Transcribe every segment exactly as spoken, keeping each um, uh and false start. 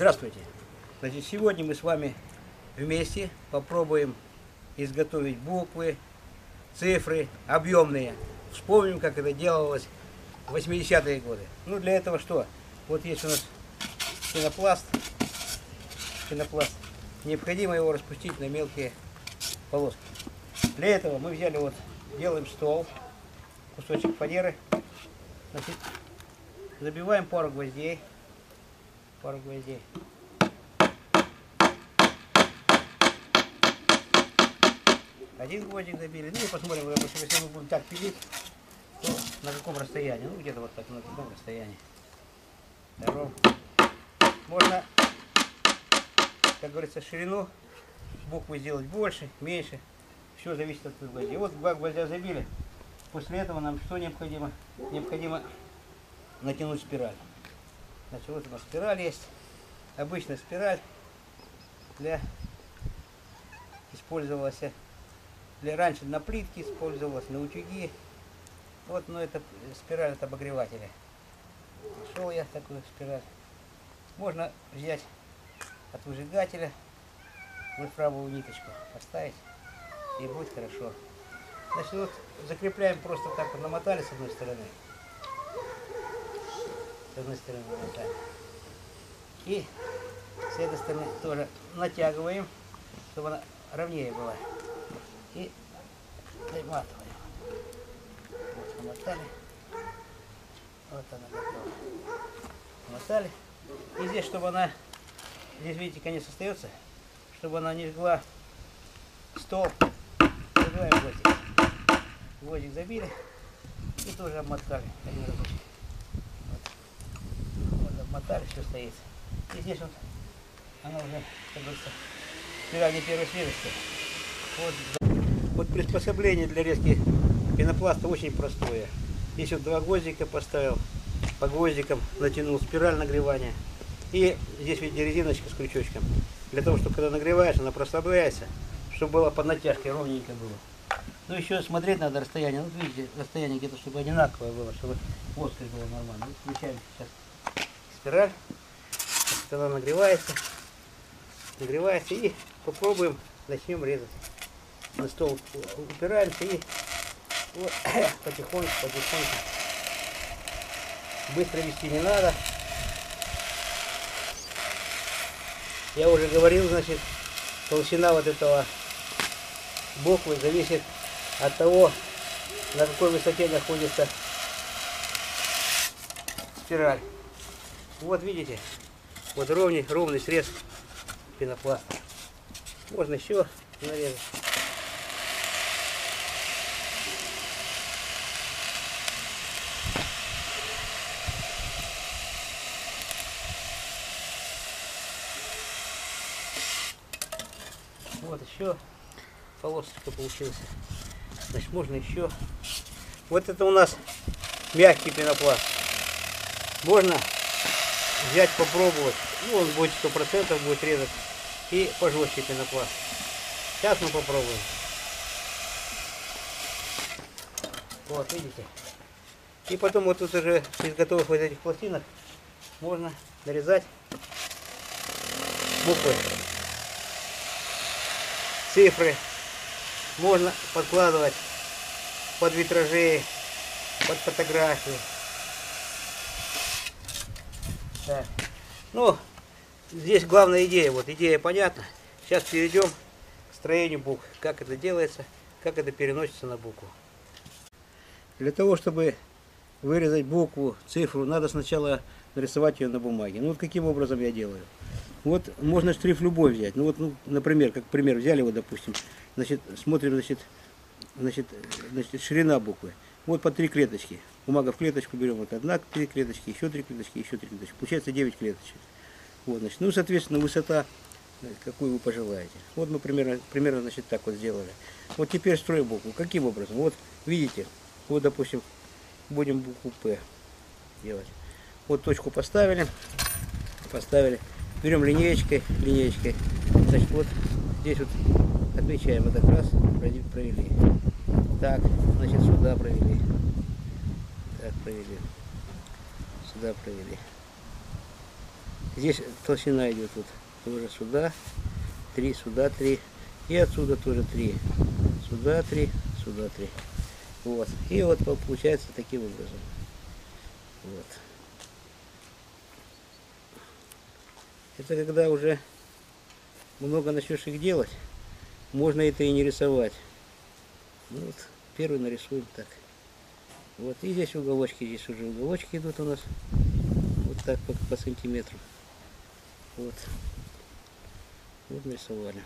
Здравствуйте! Значит, сегодня мы с вами вместе попробуем изготовить буквы, цифры объемные. Вспомним, как это делалось в восьмидесятые годы. Ну, для этого что? Вот есть у нас пенопласт. Пенопласт. Необходимо его распустить на мелкие полоски. Для этого мы взяли вот, делаем стол, кусочек фанеры. Значит, забиваем пару гвоздей. Пару гвоздей. Один гвоздик забили. Ну и посмотрим, если мы будем так пилить, то на каком расстоянии. Ну где-то вот так, на каком расстоянии. Втором. Можно, как говорится, ширину буквы сделать больше, меньше. Все зависит от гвоздей. Вот два гвоздя забили. После этого нам что необходимо? Необходимо натянуть спираль. Значит, вот у нас спираль есть. Обычная спираль для использовалась для раньше на плитке, использовалась на утюги. Вот, но это спираль от обогревателя. Нашел я такую спираль. Можно взять от выжигателя вольфрамовую ниточку, поставить, и будет хорошо. Значит, вот закрепляем просто так вот, намотали с одной стороны. С одной стороны намотали. И с этой стороны тоже натягиваем, чтобы она ровнее была. И наматываем. Вот намотали. Вот она готова. Намотали. И здесь, чтобы она, здесь видите, конец остается, чтобы она не жгла стол, забиваем гвоздик. Гвоздик забили и тоже обмотали один разочек. Вот. Вот обмотали, все стоит. И здесь вот она уже, как говорится, спираль не первой свежести. Вот. Вот приспособление для резки пенопласта очень простое. Здесь вот два гвоздика поставил, по гвоздикам натянул спираль нагревания. И здесь, видите, резиночка с крючочком. Для того, чтобы когда нагреваешь, она прослабляется, чтобы было под натяжкой, ровненько было. Ну еще смотреть надо расстояние. Вот видите, расстояние где-то, чтобы одинаковое было, чтобы плоскость была нормально. Вот включаем сейчас спираль. Она нагревается. Нагревается и попробуем, начнем резать. На стол упираемся и вот, потихоньку, потихоньку. Быстро вести не надо. Я уже говорил, значит, толщина вот этого буквы зависит от того, на какой высоте находится спираль. Вот видите, вот ровный, ровный срез пенопласта. Можно еще нарезать. Вот еще полосочка получилась. Значит, можно еще. Вот это у нас мягкий пенопласт. Можно взять, попробовать. Ну, он будет сто процентов будет резать. И пожестче пенопласт. Сейчас мы попробуем. Вот, видите. И потом вот тут уже из готовых вот этих пластинок можно нарезать буквы, цифры. Можно подкладывать под витражи, под фотографии. Так. Ну, здесь главная идея. Вот идея понятна. Сейчас перейдем к строению букв. Как это делается, как это переносится на букву. Для того, чтобы вырезать букву, цифру, надо сначала нарисовать ее на бумаге. Ну вот каким образом я делаю. Вот можно шрифт любой взять. Ну вот, ну, например, как пример взяли, вот, допустим, значит, смотрим, значит, значит, значит, ширина буквы. Вот по три клеточки. Бумага в клеточку берем, вот одна, три клеточки, еще три клеточки, еще три клеточки. Получается девять клеточек. Вот, значит, ну, соответственно, высота, какую вы пожелаете. Вот мы примерно, примерно, значит, так вот сделали. Вот теперь строим букву. Каким образом? Вот, видите, вот, допустим, будем букву П делать. Вот точку поставили, поставили. Берем линеечкой, линеечкой. Значит, вот здесь вот отмечаем этот раз, провели. Так, значит, сюда провели. Так, провели. Сюда провели. Здесь толщина идет вот тоже сюда, три, сюда три. И отсюда тоже три. Сюда три, сюда три. Вот. И вот получается таким образом. Вот. Это когда уже много начнешь их делать, можно это и не рисовать. Ну вот, первый нарисуем так. Вот, и здесь уголочки, здесь уже уголочки идут у нас. Вот так по, по сантиметру. Вот. Вот нарисовали.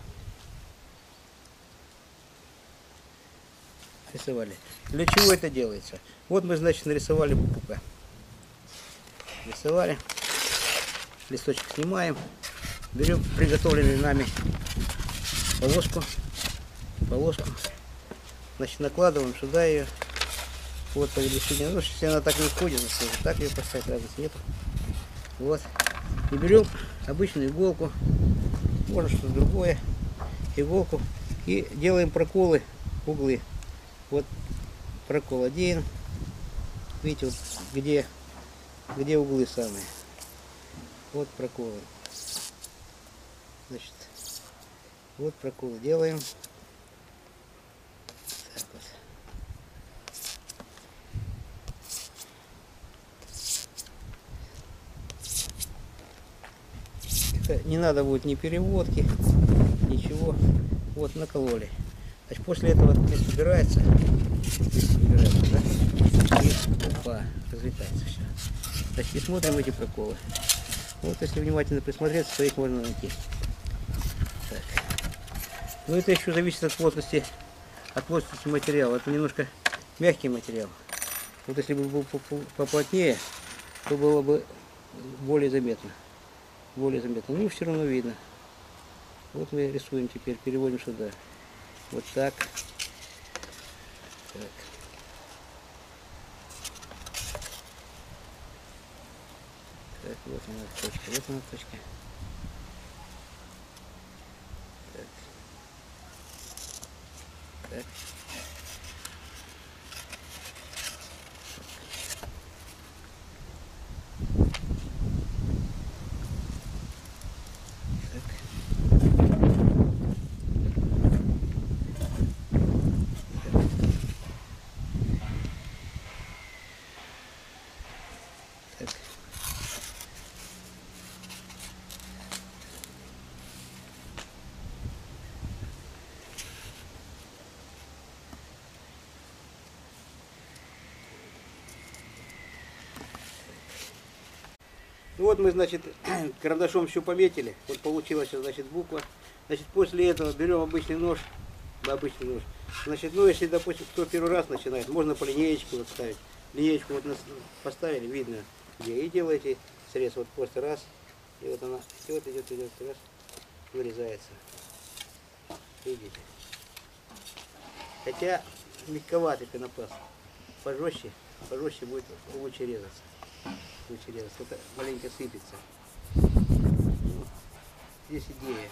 Рисовали. Для чего это делается? Вот мы, значит, нарисовали букву К. Рисовали. Листочек снимаем. Берем приготовленную нами полоску. Полоску. Значит, накладываем сюда ее. Вот по величине. Ну, если она так не входит, то так ее поставить, разницы нету. Вот. И берем обычную иголку. Можно что-то другое. Иголку. И делаем проколы, углы. Вот прокол один. Видите, вот где, где углы самые. Вот проколы. Значит, вот проколы делаем. Так вот. Это не надо будет ни переводки, ничего. Вот накололи. Значит, после этого лист убирается, лист убирается, да? И опа, разлетается все. Значит, и смотрим эти проколы. Вот если внимательно присмотреться, то их можно найти. Так. Но это еще зависит от плотности, от плотности материала. Это немножко мягкий материал. Вот если бы был поплотнее, то было бы более заметно. Более заметно. Ну, все равно видно. Вот мы рисуем теперь, переводим сюда. Вот так. Так. Так, вот она точка, вот она точка. Так. Так. Ну вот мы, значит, карандашом все пометили. Вот получилась, значит, буква. Значит, после этого берем обычный нож. Обычный нож. Значит, ну если, допустим, кто первый раз начинает, можно по линеечке вот ставить. Линеечку вот поставили, видно где. И делаете срез. Вот просто раз. И вот она идет, идет, идет, раз. Вырезается. Видите? Хотя мягковатый пенопласт. Пожестче, пожестче будет лучше резаться. Лучше резаться. Это маленько сыпется. Ну, здесь идея.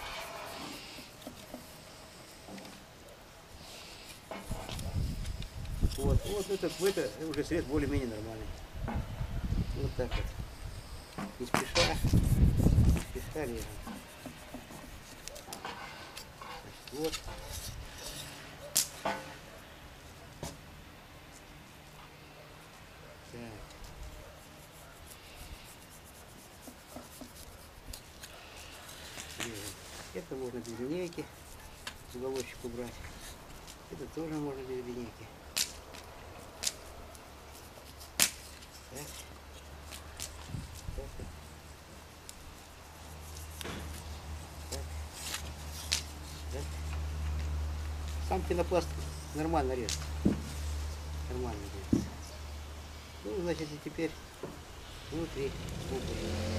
Вот, вот это, это уже срез более-менее нормальный. Вот так вот. Не спеша, не спеша режем. Значит, вот. Это можно без линейки, уголочек убрать. Это тоже можно без линейки. Так. Так. Так. Так. Сам пенопласт нормально режет. Нормально режется. Ну, значит, и теперь внутри буквы.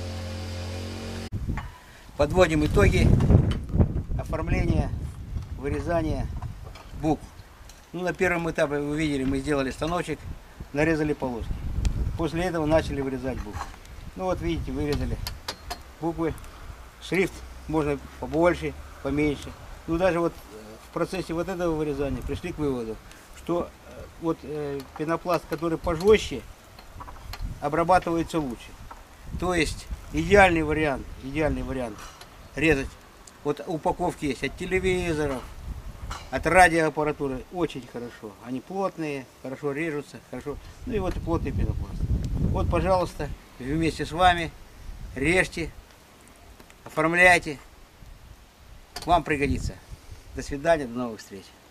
Подводим итоги оформления, вырезания букв. Ну, на первом этапе, вы видели, мы сделали станочек, нарезали полоски. После этого начали вырезать буквы. Ну вот видите, вырезали буквы. Шрифт можно побольше, поменьше. Ну даже вот в процессе вот этого вырезания пришли к выводу, что вот э, пенопласт, который пожестче, обрабатывается лучше. То есть Идеальный вариант, идеальный вариант. Резать. Вот упаковки есть от телевизоров, от радиоаппаратуры. Очень хорошо. Они плотные, хорошо режутся, хорошо. Ну и вот и плотный пенопласт. Вот, пожалуйста, вместе с вами режьте, оформляйте. Вам пригодится. До свидания, до новых встреч.